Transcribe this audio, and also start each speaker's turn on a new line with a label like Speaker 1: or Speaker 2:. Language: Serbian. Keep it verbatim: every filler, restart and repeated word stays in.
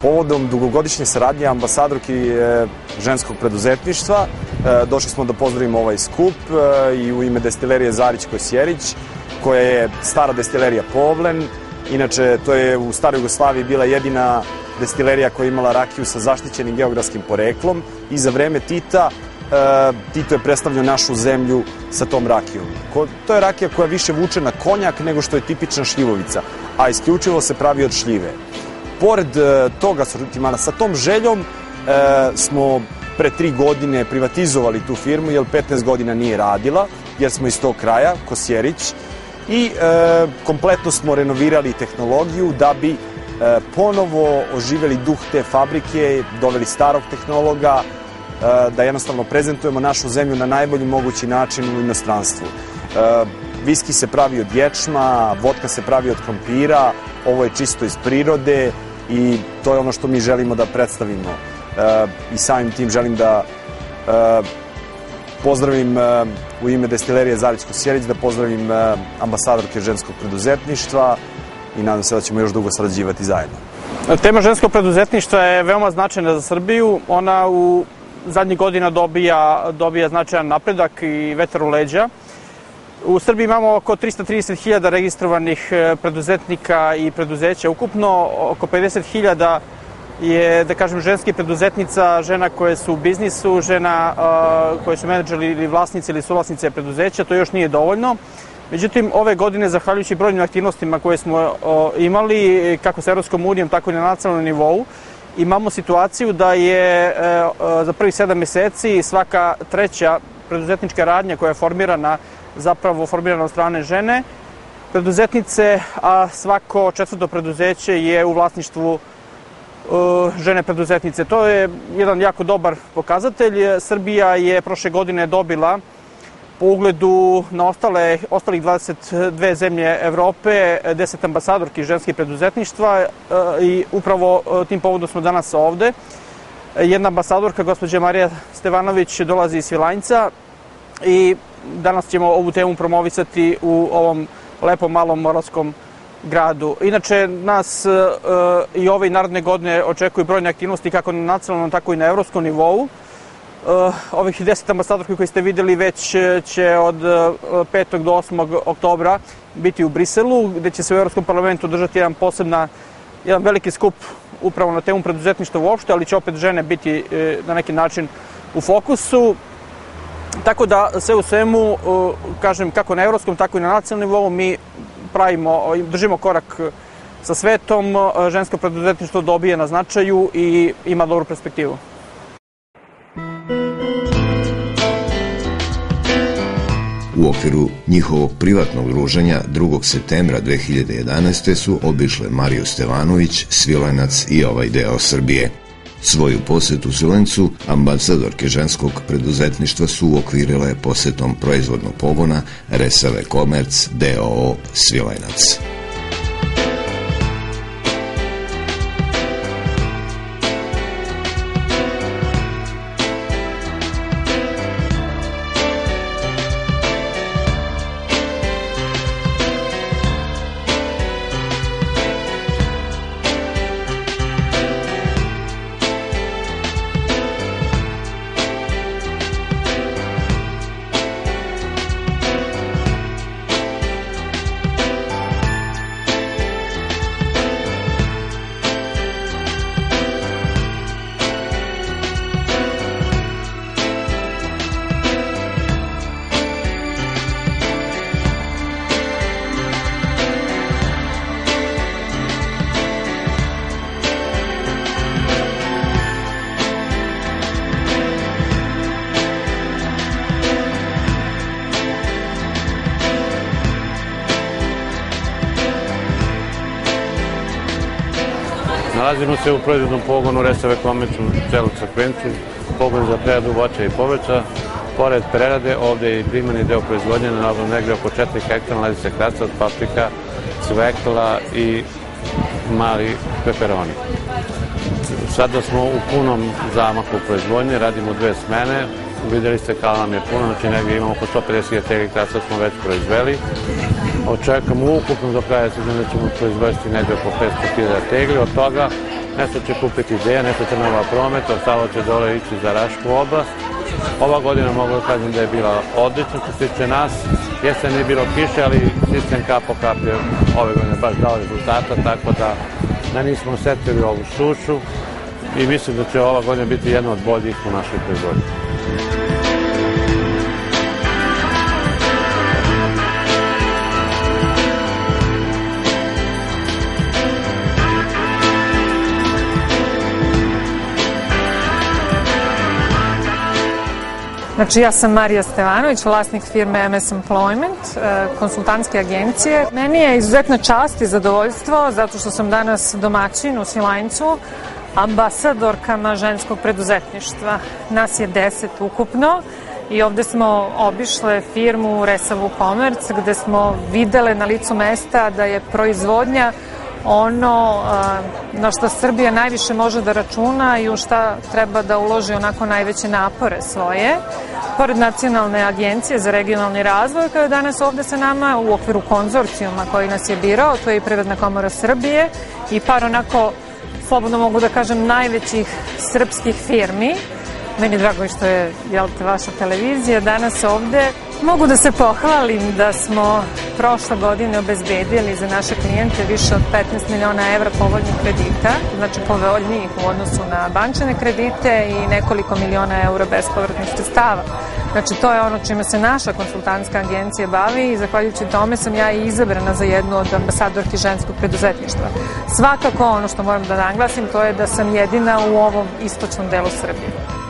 Speaker 1: Povodom dugogodišnje saradnje ambasadorki ženskog preduzetništva došli smo da pozdravimo ovaj skup i u ime destilerije Zarić Kosjerić, koja je stara destilerija Povlen. Inače, to je u staroj Jugoslaviji bila jedina destilerija koja je imala rakiju sa zaštićenim geografskim poreklom i za vreme Tita Tito je predstavljao našu zemlju sa tom rakijom. To je rakija koja više vuče na konjak nego što je tipična šljivovica, a isključivo se pravi od šljive. Pored toga, sa tom željom smo pre tri godine privatizovali tu firmu, jer petnaest godina nije radila, jer smo iz tog kraja, Kosjerić, i kompletno smo renovirali tehnologiju da bi ponovo oživeli duh te fabrike, doveli starog tehnologa, da jednostavno prezentujemo našu zemlju na najbolji mogući način u inostranstvu. Viski se pravi od ječma, vodka se pravi od krompira, ovo je čisto iz prirode i to je ono što mi želimo da predstavimo. I samim tim želim da pozdravim u ime destilerije Zarić Kosjerić, da pozdravim ambasadorke ženskog preduzetništva i nadam se da ćemo još dugo sarađivati zajedno.
Speaker 2: Tema ženskog preduzetništva je veoma značajna za Srbiju. Ona u zadnjih godina dobija, dobija značajan napredak i vetar u leđa. U Srbiji imamo oko trista trideset hiljada registrovanih preduzetnika i preduzeća. Ukupno oko pedeset hiljada je, da kažem, ženskih preduzetnica, žena koje su u biznisu, žena koje su menadžeri ili vlasnice ili suvlasnice preduzeća. To još nije dovoljno. Međutim, ove godine, zahvaljujući brojnim aktivnostima koje smo imali, kako sa Evropskom unijom, tako i na nacionalnom nivou, imamo situaciju da je za prvih sedam meseci svaka treća preduzetnička radnja koja je formirana, zapravo formirana od strane žene preduzetnice, a svako četvrto preduzeće je u vlasništvu žene preduzetnice. To je jedan jako dobar pokazatelj. Srbija je prošle godine dobila po ugledu na ostale, ostalih dvadeset dve zemlje Evrope deset ambasadorki ženskih preduzetništva i upravo tim povodom smo danas ovde. Jedna ambasadorka, gospođa Marija Stevanović, dolazi iz Svilajnca i danas ćemo ovu temu promovisati u ovom lepom malom moravskom gradu. Inače, nas i ove narodne godine očekuju brojne aktivnosti kako na nacionalnom, tako i na evropskom nivou. Ovih deset ambasadorki koji ste videli već će od petog do osmog oktobra biti u Briselu, gde će se u Evropskom parlamentu održati jedan posebna, jedan veliki skup upravo na temu preduzetništva uopšte, ali će opet žene biti na neki način u fokusu. Tako da sve u svemu, kažem, kako na evropskom, tako i na nacionalnom nivou, mi pravimo, držimo korak sa svetom, žensko preduzetništvo dobije na značaju i ima dobru perspektivu.
Speaker 3: U okviru njihovog privatnog druženja drugog septembra dve hiljade jedanaeste. su obišle Mariju Stevanović, Svilajnac i ovaj deo Srbije. Svoju posetu Svilajncu ambasadorke ženskog preduzetništva su uokvirile posetom proizvodnog pogona Resave Komerc d o o Svilajnac.
Speaker 4: Nalazimo se u proizvodnom pogonu Resave Komerc u Celog Crkvencu, pogon za preradu voća i povrća. Pored prerade, ovde je i primarni deo proizvodnje, na negde oko četiri hektara nalazi se kracat, paprika, cvekla i mali peperoni. Sada smo u punom zamahu proizvodnje, radimo dve smene. Videli ste kada nam je puno, znači negdje imamo oko sto pedeset hiljada tegli kraca smo već proizveli. Očekamo ukupno do kraja sezone da ćemo proizvesti negdje oko petsto hiljada tegli, od toga nešto će kupiti ideja, nešto će nova promet, ostalo će dole ići za Rašku oblast. Ova godina mogu da kažem da je bila odlična što se tiče nas, jesen nije bilo kiše, ali sistem kap po kap je ove godine baš dao rezultata, tako da da nismo osetili ovu sušu i mislim da će ova godina biti jedna od boljih u našoj proizvodnji.
Speaker 5: Znači, ja sam Marija Stevanović, vlasnik firme M S Employment, konsultantske agencije. Meni je izuzetna čast i zadovoljstvo zato što sam danas domaćin u Svilajncu, ambasadorkama ženskog preduzetništva. Nas je deset ukupno i ovde smo obišle firmu Resavu Commerce gde smo videle na licu mesta da je proizvodnja ono na što Srbija najviše može da računa i u šta treba da uloži onako najveće napore svoje. Pored Nacionalne agencije za regionalni razvoj, koja je danas ovde sa nama u okviru konzorcijuma koji nas je birao, to je i Privredna komora Srbije i par onako, slobodno mogu da kažem, najvećih srpskih firmi. Meni je drago što je, jel te, vaša televizija danas ovde. Mogu da se pohvalim da smo prošle godine obezbedili za naše klijente više od petnaest miliona evra povoljnih kredita, znači povoljnijih u odnosu na bančane kredite i nekoliko miliona eura bespovratnih sredstava. Znači, to je ono čime se naša konsultantska agencija bavi i zahvaljujući tome sam ja i izabrana za jednu od ambasadorki ženskog preduzetništva. Svakako ono što moram da naglasim to je da sam jedina u ovom istočnom delu Srbije.